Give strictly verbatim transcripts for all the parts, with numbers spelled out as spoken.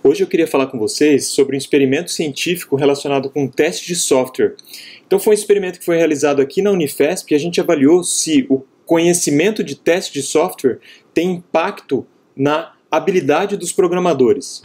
Hoje eu queria falar com vocês sobre um experimento científico relacionado com um teste de software. Então foi um experimento que foi realizado aqui na Unifesp e a gente avaliou se o conhecimento de teste de software tem impacto na habilidade dos programadores.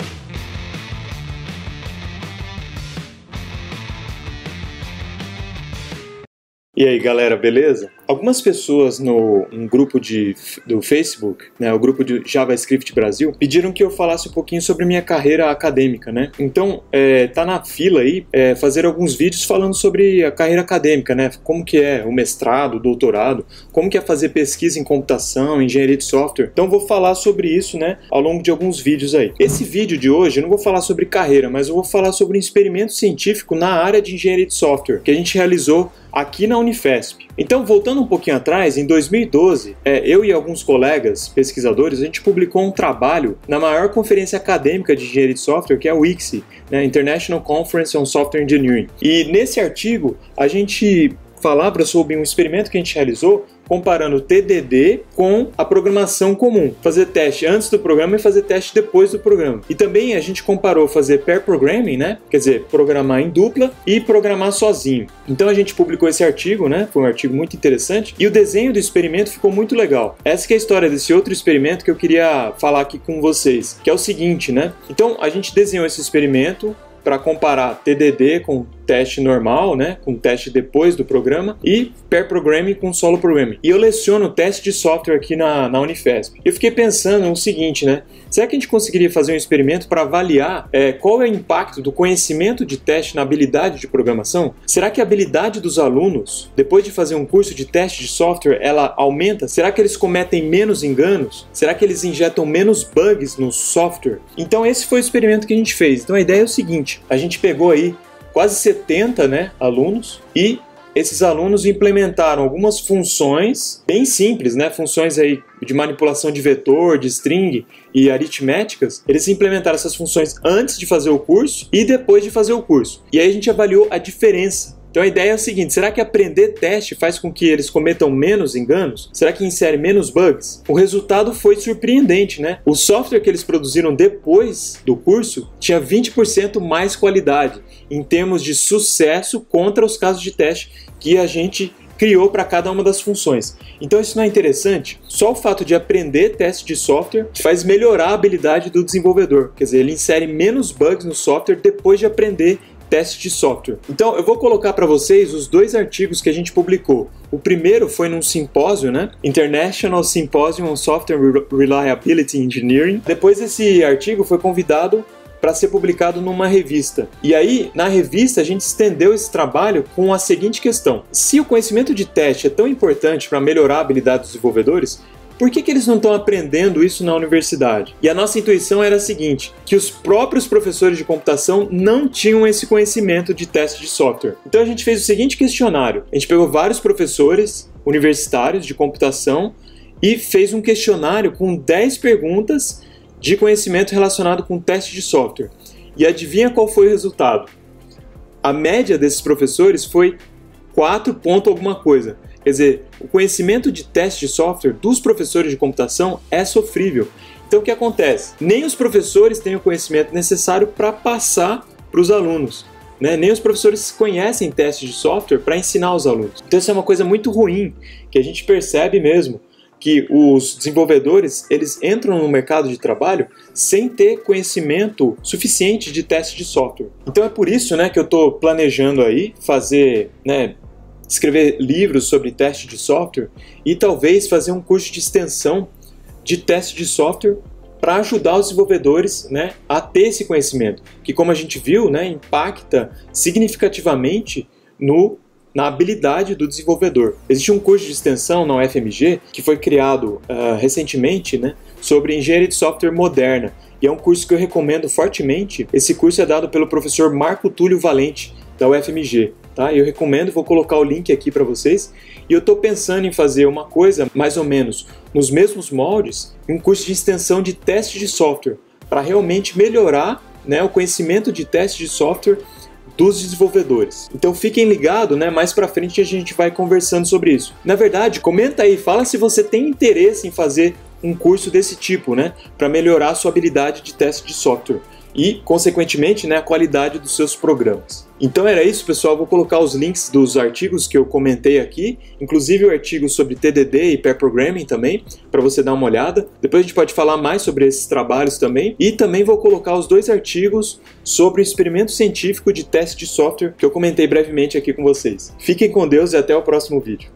E aí galera, beleza? Algumas pessoas no um grupo de, do Facebook, né, o grupo de JavaScript Brasil, pediram que eu falasse um pouquinho sobre minha carreira acadêmica, né? Então, é, tá na fila aí é, fazer alguns vídeos falando sobre a carreira acadêmica, né? Como que é o mestrado, o doutorado, como que é fazer pesquisa em computação, engenharia de software. Então vou falar sobre isso, né, ao longo de alguns vídeos aí. Esse vídeo de hoje eu não vou falar sobre carreira, mas eu vou falar sobre um experimento científico na área de engenharia de software que a gente realizou aqui na Unifesp. Então, voltando um pouquinho atrás, em dois mil e doze, é, eu e alguns colegas pesquisadores, a gente publicou um trabalho na maior conferência acadêmica de engenharia de software, que é o I C S I, né, International Conference on Software Engineering. E nesse artigo, a gente falava sobre um experimento que a gente realizou comparando o T D D com a programação comum. Fazer teste antes do programa e fazer teste depois do programa. E também a gente comparou fazer pair programming, né? Quer dizer, programar em dupla e programar sozinho. Então a gente publicou esse artigo, né? Foi um artigo muito interessante e o desenho do experimento ficou muito legal. Essa que é a história desse outro experimento que eu queria falar aqui com vocês, que é o seguinte, né? Então a gente desenhou esse experimento para comparar T D D com teste normal, né, com teste depois do programa, e pair programming com solo programming. E eu leciono teste de software aqui na, na Unifesp. Eu fiquei pensando no seguinte, né, será que a gente conseguiria fazer um experimento para avaliar é, qual é o impacto do conhecimento de teste na habilidade de programação? Será que a habilidade dos alunos, depois de fazer um curso de teste de software, ela aumenta? Será que eles cometem menos enganos? Será que eles injetam menos bugs no software? Então esse foi o experimento que a gente fez. Então a ideia é o seguinte, a gente pegou aí quase setenta, né, alunos, e esses alunos implementaram algumas funções bem simples, né, funções aí de manipulação de vetor, de string e aritméticas. Eles implementaram essas funções antes de fazer o curso e depois de fazer o curso. E aí a gente avaliou a diferença. Então a ideia é o seguinte, será que aprender teste faz com que eles cometam menos enganos? Será que insere menos bugs? O resultado foi surpreendente, né? O software que eles produziram depois do curso tinha vinte por cento mais qualidade em termos de sucesso contra os casos de teste que a gente criou para cada uma das funções. Então isso não é interessante? Só o fato de aprender teste de software faz melhorar a habilidade do desenvolvedor. Quer dizer, ele insere menos bugs no software depois de aprender teste de software. Então eu vou colocar para vocês os dois artigos que a gente publicou. O primeiro foi num simpósio, né? International Symposium on Software Reliability Engineering. Depois esse artigo foi convidado para ser publicado numa revista. E aí, na revista, a gente estendeu esse trabalho com a seguinte questão. Se o conhecimento de teste é tão importante para melhorar a habilidade dos desenvolvedores, por que que eles não estão aprendendo isso na universidade? E a nossa intuição era a seguinte, que os próprios professores de computação não tinham esse conhecimento de teste de software. Então a gente fez o seguinte questionário. A gente pegou vários professores universitários de computação e fez um questionário com dez perguntas de conhecimento relacionado com teste de software. E adivinha qual foi o resultado? A média desses professores foi quatro ponto alguma coisa. Quer dizer, o conhecimento de teste de software dos professores de computação é sofrível. Então o que acontece? Nem os professores têm o conhecimento necessário para passar para os alunos, né? Nem os professores conhecem teste de software para ensinar os alunos. Então isso é uma coisa muito ruim, que a gente percebe mesmo, que os desenvolvedores eles entram no mercado de trabalho sem ter conhecimento suficiente de teste de software. Então é por isso, né, que eu estou planejando aí fazer, né, escrever livros sobre teste de software e talvez fazer um curso de extensão de teste de software para ajudar os desenvolvedores, né, a ter esse conhecimento, que como a gente viu, né, impacta significativamente no, na habilidade do desenvolvedor. Existe um curso de extensão na U F M G que foi criado uh, recentemente, né, sobre engenharia de software moderna, e é um curso que eu recomendo fortemente. Esse curso é dado pelo professor Marco Túlio Valente, da U F M G. Tá? Eu recomendo, vou colocar o link aqui para vocês. E eu estou pensando em fazer uma coisa mais ou menos nos mesmos moldes, um curso de extensão de teste de software, para realmente melhorar, né, o conhecimento de teste de software dos desenvolvedores. Então fiquem ligados, né? Mais para frente a gente vai conversando sobre isso. Na verdade, comenta aí, fala se você tem interesse em fazer um curso desse tipo, né, para melhorar a sua habilidade de teste de software. e, consequentemente, né, a qualidade dos seus programas. Então era isso, pessoal. Vou colocar os links dos artigos que eu comentei aqui, inclusive o artigo sobre T D D e Pair Programming também, para você dar uma olhada. Depois a gente pode falar mais sobre esses trabalhos também. E também vou colocar os dois artigos sobre o experimento científico de teste de software que eu comentei brevemente aqui com vocês. Fiquem com Deus e até o próximo vídeo.